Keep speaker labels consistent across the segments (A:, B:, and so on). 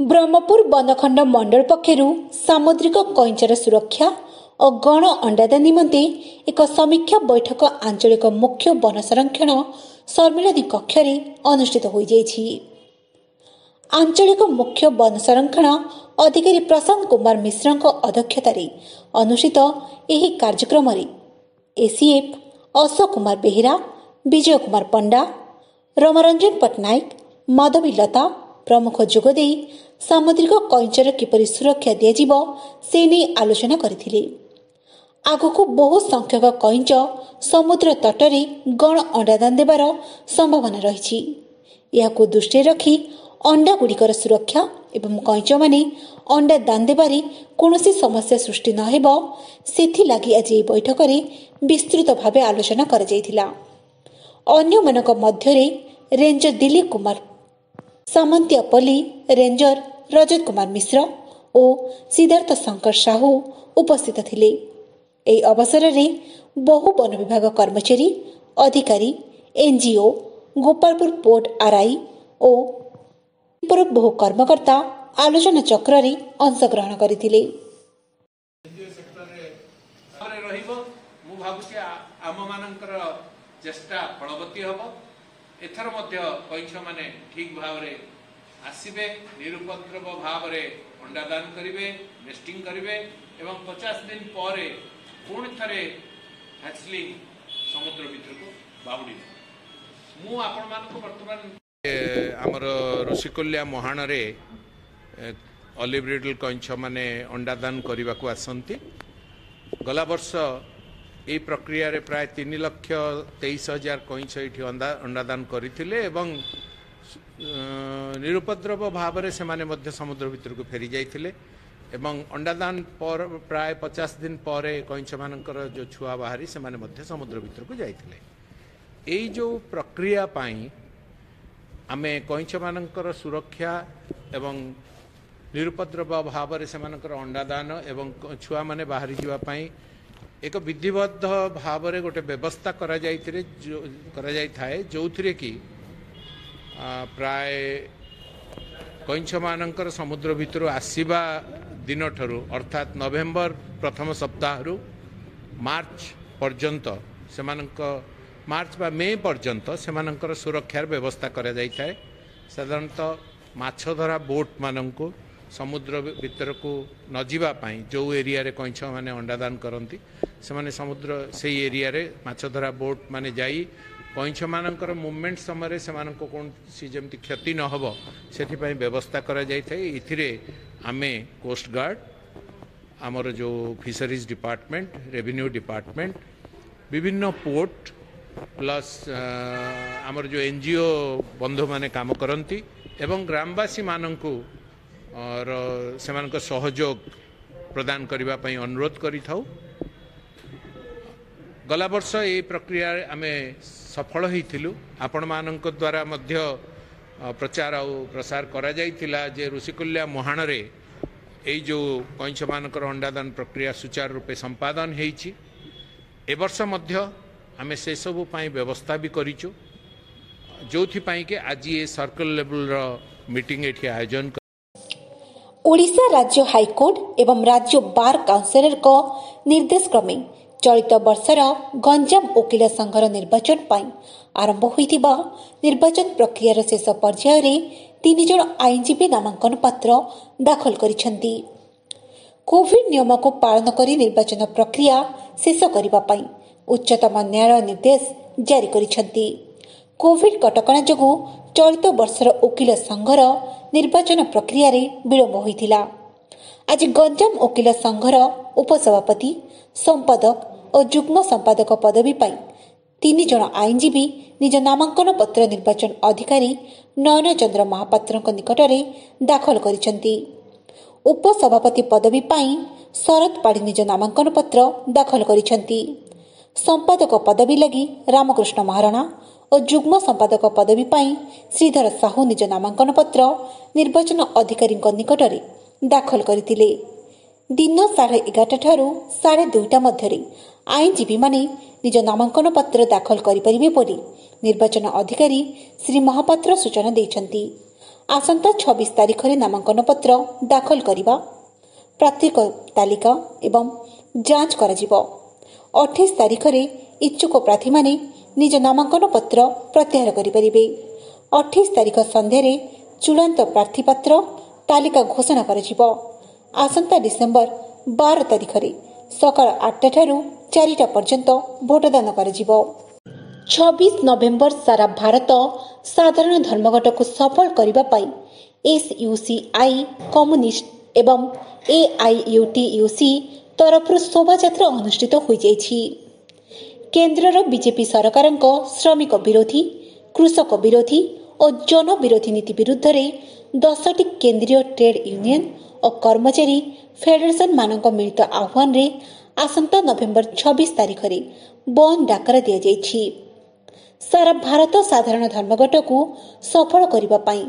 A: ब्रह्मपुर वनखंड मंडल पक्षरु सामुद्रिक कईंचर सुरक्षा और गण अंडादा निमंते एक समीक्षा बैठक आंचलिक मुख्य वन संरक्षण सम्मिलन कक्ष अनुष्ठित हो जाइछि। आंचलिक मुख्य वन संरक्षण अधिकारी प्रशांत कुमार मिश्र अध्यक्षतार अनुष्ठित यह कार्यक्रम एसीएफ अशोक कुमार बेहेरा, विजय कुमार पंडा, रमारंजन पट्टनायक, माधवी लता प्रमुख जोगदे सामुद्रिक कईंचर किपरि सुरक्षा दियाजिब से नहीं आलोचना करथिले। आगको बहु संख्यक कईंच समुद्र तटरे गण अंडादान देवार संभावना रही। यहाको दृष्टि रखी अंडा गुड़िकर सुरक्षा एवं कईंच माने अंडा दान देबारे कौनसी समस्या सृष्टि नहेब सेथिलागि आज ए बैठक में विस्तृत भावे आलोचना कर जायथिला। अन्यमानक मध्यरे रेंजर दिलीप कुमार सामंतियापल्ली, रेंजर रजत कुमार मिश्र और सिद्धार्थ शंकर साहू उपस्थित थिले। एही अवसर में बहु वन विभाग कर्मचारी, अधिकारी, एनजीओ, गोपालपुर पोर्ट आरआई और बहु कर्मकर्ता आलोचना चक्र रे अंशग्रहण करथिले।
B: चेष्टा फलवती हम एथर कईंच माने ठीक भाव में आसबे, निरुपद्रव भाव में अंडादान करेंगे, नेस्टिंग करेंगे एवं 50 दिन पर पुणी थे हैचलिंग समुद्र भितर को बाहुड़ी। मु आपण मानक वर्तमान आमर ऋषिकुल्या मुहाण रे ऑलिव रिडल कईंच माने अंडादान करने को आसती। गला वर्ष यही प्रक्रिया रे प्राय 3,23,000 कईंच ये अंडादान करते निरुपद्रव भाव में से समुद्र भितर को फेरी जाते अंडादान पर प्राय 50 दिन पर कईंच मानकर जो छुआ बाहरी से समुद्र भितर को जाते। यही जो प्रक्रिया पाई आमे कईंच मानकर सुरक्षा एवं निरुपद्रव भाव में से अंडादान एवं छुआ माने बाहरी जावाई एक विधिबद्ध भाव में गोटे व्यवस्था करा जाए जो थी कि प्राय कईंच मानकर समुद्र भितर आसवा दिन ठरू अर्थात नवेम्बर प्रथम सप्ताह मार्च पर्यंत से मार्च बा मे पर्यंत से सुरक्षार व्यवस्था करा जाए। साधारणतः माछ धरा बोट मानक समुद्र भितर को न जावाई जो एरिया रे कईंच माने अंडादान करती से माने समुद्र से एरिया रे माछ धरा बोट माने जाई कईंच मानकर मूवमेंट समय से कौन सी जमती क्षति न हो से व्यवस्था करा जाए। इथिरे आमे कोस्ट गार्ड, आमर जो फिशरीज डिपार्टमेंट, रेवेन्यू डिपार्टमेंट, विभिन्न पोर्ट प्लस आमर जो एनजीओ बंधु माने काम करती एवं ग्रामवासी मानकु और सेमानक सहयोग प्रदान करने अनुरोध करिथाउ। गला वर्ष ये प्रक्रिया आमे सफल होइथिलु। आपण मानक द्वारा मध्य प्रचार और प्रसार करा जाइथिला जे ऋषिकुल्या मुहाण रे एई जो कईंच मानकर अंडादान प्रक्रिया सुचारू रूपे संपादन होइछि। ए वर्ष मध्य आमे से सबु पाई व्यवस्था भी करिचु जोथि पाई के आज ये सर्कल लेवल रो मीटिंग एठी आयोजन।
A: ओडिशा राज्य हाईकोर्ट एवं राज्य बार काउंसिलर को निर्देश क्रमे चलित वर्षर गंजाम वकील संघर निर्वाचन पाई आरंभ होइतिबा निर्वाचन प्रक्रियार शेष पर्याय रे 3 जन आईनजीवी नामांकन पत्र दाखल करिसेंती। कोविड नियम को पालन करी निर्वाचन प्रक्रिया शेष करिबा पाई उच्चतम न्यायालय निर्देश जारी करिसेंती। कोविड कटकणा जोगु चलित वर्षर वकील संघर निर्वाचन प्रक्रिया रे विलंब होइतिला। आज गंजाम वकील संघर उपसभापति, संपादक और जुग्म संपादक पदवी पाई 3 जन आईनजीवी निज नामांकन पत्र निर्वाचन अधिकारी नयन चंद्र महापात्र निकट में दाखल करिसेंती। उपसभापति पदवी पाई शरद पाढ़ी निज नामांकन पत्र दाखल करिसेंती। संपादक पदवी लगी रामकृष्ण महाराणा और जुग्म संपादक पदवी पाई श्रीधर साहू निज नामांकन पत्र निर्वाचन अधिकारी निकट में दाखल करथिले। दिन 11:30 ठारू 2:30 मध्य आईनजीवी माने निज नामांकन पत्र दाखल करिपरिबे बोली निर्वाचन अधिकारी श्री महापात्र सूचना दैछंती। आसंता 26 तारिख में नामांकन पत्र दाखल करवा प्रार्थी तालिका एवं जांच कर 28 तारिख में इच्छुक प्रार्थी माने निज नामांकन पत्र प्रत्याहार करेंगे। 28 तारिख संध्यारे चूड़ांत प्रार्थी पत्र तालिका घोषणा कर आसंता डिसेम्बर 12 तारिख में सकाळ 8टा ठारू 4टा पर्यंत भोटदान कर 26 नवेम्बर सारा भारत साधारण धर्मघट को सफल करने SUCI कम्युनिस्ट एवं AIUTUC तरफ शोभा यात्रा अनुष्ठित हो जाइछि। केन्द्रर बीजेपी सरकार श्रमिक विरोधी कृषक विरोधी और जन विरोधी नीति विरुद्ध रे 10टी केंद्रीय ट्रेड यूनियन और कर्मचारी फेडरेशन मानक मिलित आह्वान रे आसंता नवेम्बर 26 तारिख रे बंद डाकरा दिया जाइछि। सारा भारत साधारण धर्मघट को सफल करने पाई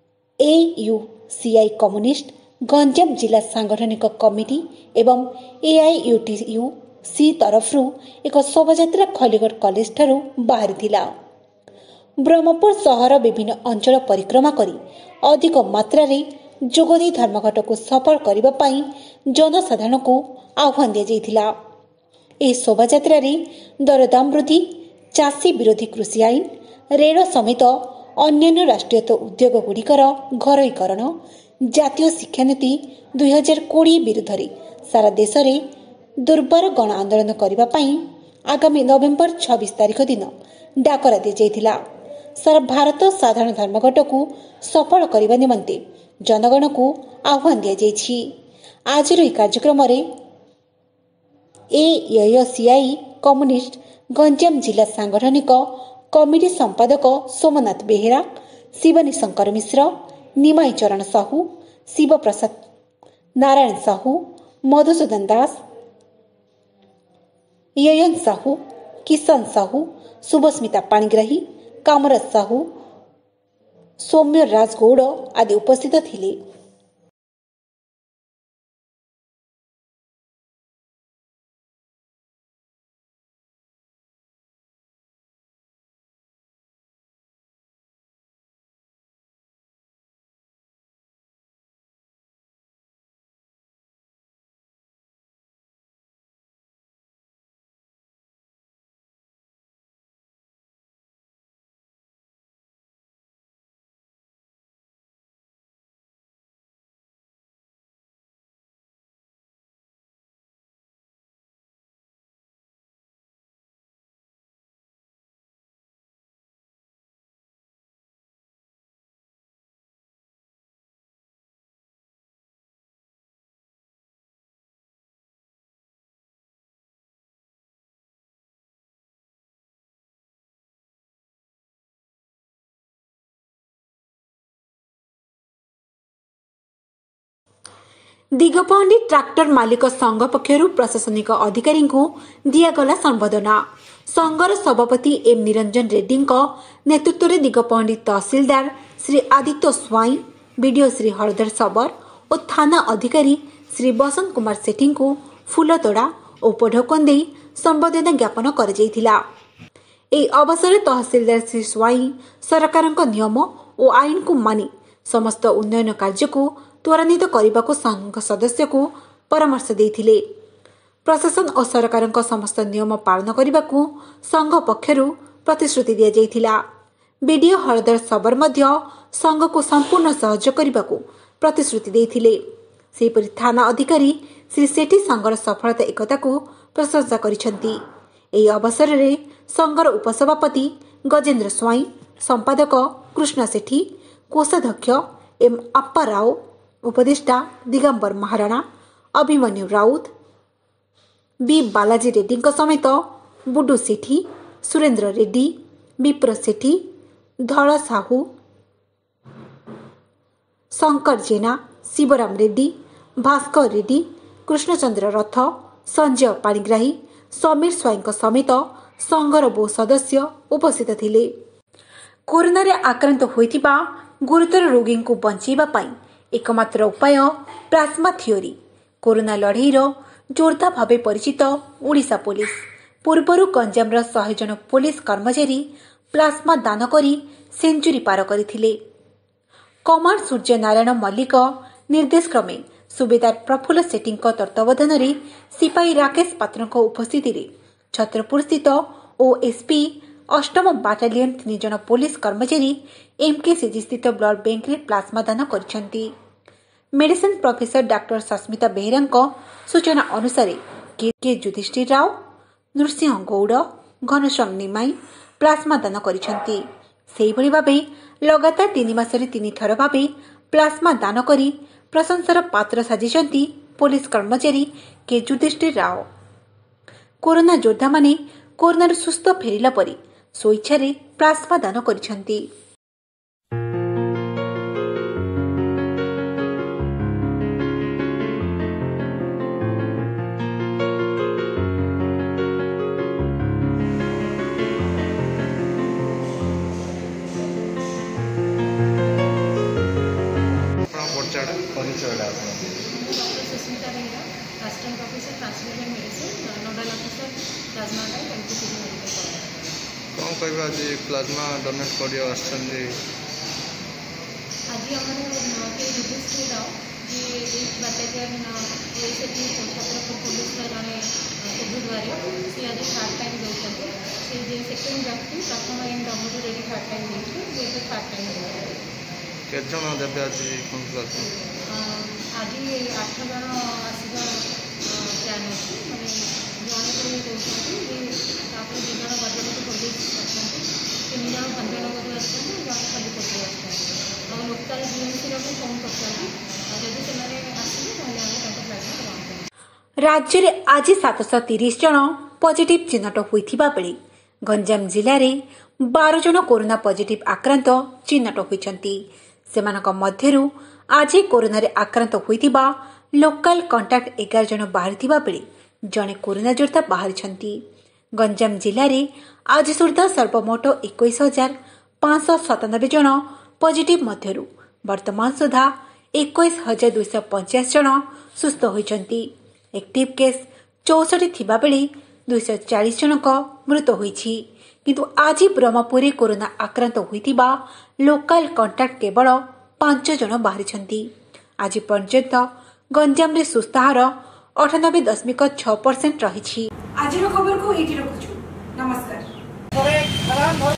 A: AUCI कम्युनिस्ट गंजाम जिला सांगठनिक कमिटी एवं AIUTUC तरफ एक शोभायात्रा खलीगढ़ कॉलेज ठारू बाहरी थिला। ब्रह्मपुर सहर विभिन्न अंचल परिक्रमा करी अधिक मात्रा रे जोगदी धर्मघट को सफल करने पाई जनसाधारण को आह्वान दिया जाइथिला। ए शोभायात्रा रे दरदाम वृद्धि चाषी विरोधी कृषि आईन रेल समेत अन्य राष्ट्रीय उद्योग गुड़िकर घरोईकरण जातीय शिक्षानीति 2020 विरुद्ध रे सारा देश में दुर्बार गण आंदोलन करने आगामी नवेम्बर 26 तारिख दिन डाकरा दी जाइथिला। सारा भारत साधारण धर्मघट को सफल करने निमंते जनगण को आह्वान दिया जाइछि। आज कार्यक्रम रे AIUCI कम्युनिस्ट गंजाम जिला सांगठनिक कमिटी संपादक सोमनाथ बेहेरा, शिवानी शंकर मिश्र, निमाई चरण साहू, शिव प्रसाद नारायण साहू, मधुसूदन दास, ययन साहू, किशन साहू, शुभस्मिता पाणिग्राही, कामराज साहू, सौम्य राजगौड़ आदि उपस्थित थिले। दिगपहंडी ट्राक्टर मालिक संघ पक्षर प्रशासनिक अधिकारी को दिगला संबोधना। संघर सभापति एम निरंजन रेड्डी नेतृत्व में दिगपहंडी तहसिलदार श्री आदित्य स्वाई, बीडीओ श्री हरधर सबर और थाना अधिकारी श्री बसंत कुमार सेठी को फूलतोड़ा और उपढौकन दे संबोधना ज्ञापन कर अवसर में तहसिलदार श्री स्वाई सरकार नियम और आईन को मानि समस्त उन्नयन कार्य को त्वरान्वित करने को संघ सदस्य को परामर्श देथिले। प्रशासन और सरकार समस्त नियम पालन करने को संघ पक्षर प्रतिश्रुति दि जाइथिला। बीडीओ हरधर सबर मध्य संघ को संपूर्ण सहयोग करने को प्रतिश्रुति देथिले। सेहीपरि थाना अधिकारी श्री सेठी संघर सफलता एकता को प्रशंसा करिसेंती। एही अवसर में संघर उपसभापति गजेन्द्र स्वाई, संपादक कृष्ण सेठी, कोषाध्यक्ष एम अप्पा राव, उपदेष्टा दिगंबर महाराणा, अभिमन्यु राउत, बी बालाजी रेड्डी समेत बुडू सेठी, सुरेंद्र रेड्डी, विप्र सेठी, धड़ साहू, शंकर जेना, शिवराम रेड्डी, भास्कर रेड्डी, कृष्णचंद्र रथ, संजय पाणिग्राही, समीर स्वाई समेत संघर बहु सदस्य उपस्थित थिले। कोरोना रे आक्रांत होइथिबा गुरुतर रोगी को बंचाइबा पई एकमात्र उपाय प्लाज्मा थियोरी। कोरोना लड़ाई जोरदार भाव परिचित ओडिशा पुलिस पूर्वर गंजाम 100 जन पुलिस कर्मचारी प्लाज्मा दान करी सेंचुरी पार करथिले। कमांड सूर्य नारायण मल्लिक निर्देश क्रमे सुबेदार प्रफुल्ल सेठी तत्वावधान में सिपाही राकेश पात्र उपस्थित छत्रपुर स्थित ओएसपी अष्टम बाटालियन 3 जन पुलिस कर्मचारी एमकेसीजी स्थित ब्लड बैंक में प्लाज्मा दान कर medicine professor doctor Sasmita Behera सूचना अनुसार के युधिष्ठिर राव नृसिंह गौड़ घनश्याम निमाई प्लाज्मा दान कर भाव लगातार 3 मासरे 3 थर भाव प्लाज्मा दान कर प्रशंसार पात्र साजिଛନ୍ତି पुलिस कर्मचारी के युधिष्ठिर राव। कोरोना योद्धा माने कोरोना सुस्थ फेरिला परी स्वेच्छारे प्लाज्मा दान କରିଛନ୍ତି।
C: Susmita Behera assistant professor transfusion medicine nodal officer plasma bank MKCG medical college.
D: कौन कहबा आज प्लाज्मा डोनेट करियो आछन
C: आज हमर के युधिष्ठिर राव जे एक बाटालियन ओएसपी छत्रपुर पुलिस जड़े कोविड वारियर से आज थर्ड टाइम दौरान से जे सेकेंड व्यक्ति प्रथम एनडब्ल्यू रेडी थर्ड टाइम देखिए जे थर्ड टाइम
D: केत जन देबे आज कोन प्लाज्मा
C: आज 8 जन आसवा प्लान अच्छी मैंने जन को दौरान तापर 2 जन गजपति पुलिस अच्छा 3 जन भंजनगर आसान जन खाली कोटे आसान और लोकल जीएमसी को फोन करते जब से प्लाज्मा
A: राज्य में आज 730 जन पॉजिटिव चिन्हट होइथिबा बेले गंजाम जिले में 12 जन कोरोना पॉजिटिव आक्रांत चिन्हट होइछंती। सेमानक मध्यरु आज कोरोना रे आक्रांत होइथिबा लोकल कांटेक्ट 11 जन बाहरिथिबा बेले जने कोरोना योद्धा बाहरिछंती। गंजाम जिले में आज सुधा सर्वमोट 21,597 जन पॉजिटिव मध्यरु वर्तमान सुधा 21,250 जन सुस्थ होइछंती। एक्टिव केस 64 थिबा बेले 240 जनक मृत होइछि किंतु आज ब्रह्मपुरी कोरोना आक्रांत होइथिबा लोकल कांटेक्ट केवल 5 जन बाहरिछंती। आज पर्यंत गंजाम रे सुस्थ हार 98.6% रहिछि।
E: आज खबर को एठी रखुछु। नमस्कार।